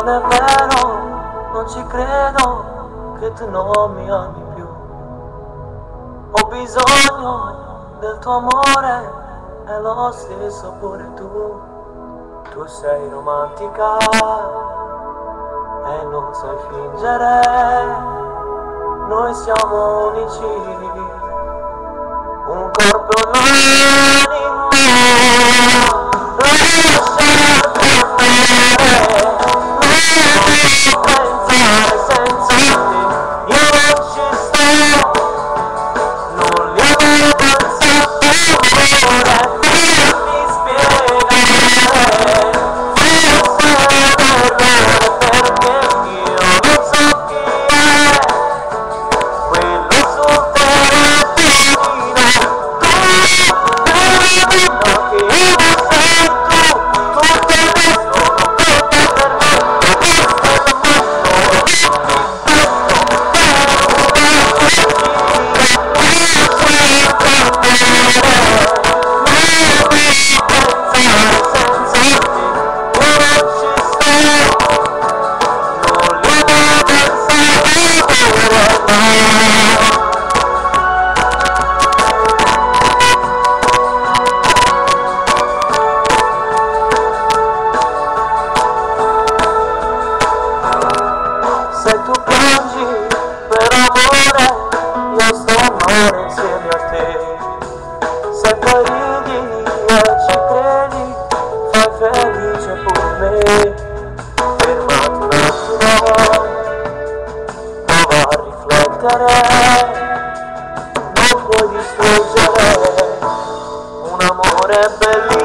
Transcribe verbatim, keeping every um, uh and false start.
non è vero, non ci credo che tu non mi ami più. Ho bisogno del tuo amore, è lo stesso pure tu. Tu sei romantica e non sai fingere, noi siamo unici, un corpo e un'anima. Lasciarti andare, non pensare senza te, io non ci sto, non li avevo pensato ora, fammi spiegare, forse è un errore perché io non so chi è, quello sul telefonino, tu, no che io non sei tu, tutte le sono colpe per me, questo è il mondo, se tu piangi per amore, io sto amore insieme a te. Se poi ridi e ci credi, fai felice pure me. Fermati un attimo, prova a riflettere, non puoi distruggere un amore bellissimo.